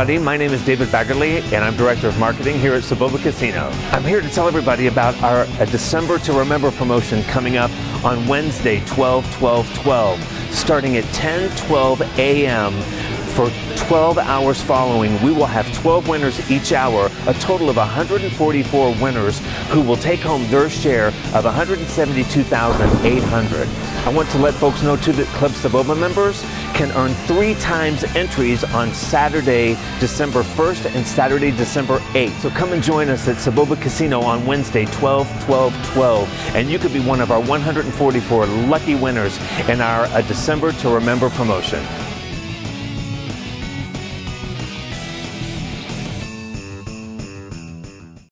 everybody. My name is David Baggerly, and I'm Director of Marketing here at Soboba Casino. I'm here to tell everybody about our December to Remember promotion coming up on Wednesday, 12/12/12. Starting at 10:12 a.m. for 12 hours following, we will have 12 winners each hour, a total of 144 winners who will take home their share of $172,800. I want to let folks know too that Club Soboba members can earn 3 times entries on Saturday, December 1st and Saturday, December 8th. So come and join us at Soboba Casino on Wednesday, 12/12/12, and you could be one of our 144 lucky winners in our December to Remember promotion.